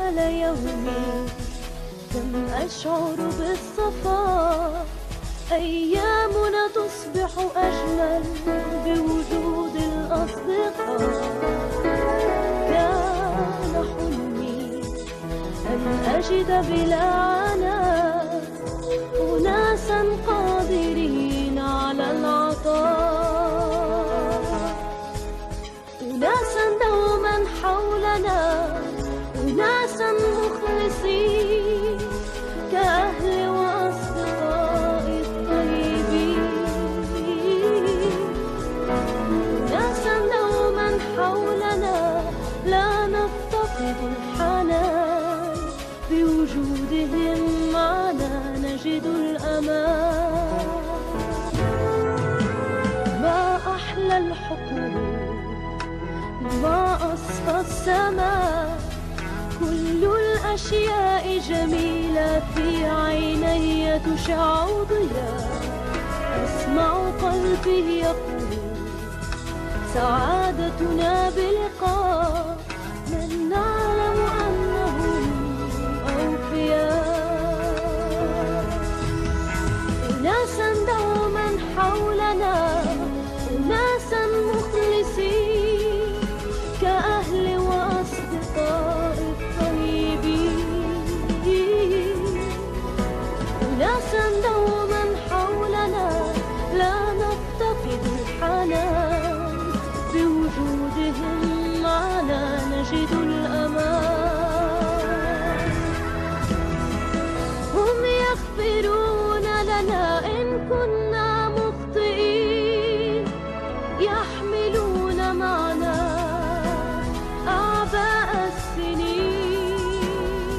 أجمل يومي، كم أشعر بالصفاء، أيامنا تصبح أجمل بوجود الأصدقاء. كان حلمي أن أجد بلا عناء أناسا قادرين على العطاء، أناسا دوما حولنا، أناسا مخلصين كأهل وأصدقاء الطيبين، أناسا دوما حولنا لا نفتقد الحنان، بوجودهم معنا نجد الأمان. ما أحلى الحقول، ما أصفى السماء، كل الأشياء جميلة في عيني تشع ضياء. أسمع قلبي يقول سعادتنا بلقاء من نعلم أنهم أوفياء، أناسا دوما حولنا، أناسا مخلصين كأهل وأصدقاء الطيبين، أناسا دوما حولنا لا نفتقد الحنان، بوجودهم معنا نجد الأمان. هم يغفرون لنا إن كنا مخطئين، يحملون معنا أعباء السنين،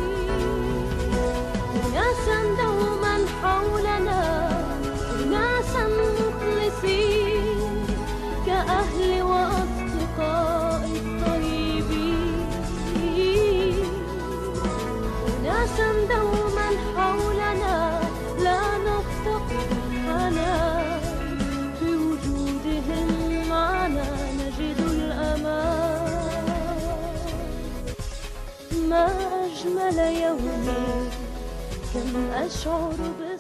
أناسا دوما حولنا، أناسا مخلصين كأهل وأصدقاء الطيبين، أناسا دوما حولنا لا نفتقد الحنان، بوجودهم معنا نجد الأمان. ما أجمل يومي، كم أشعر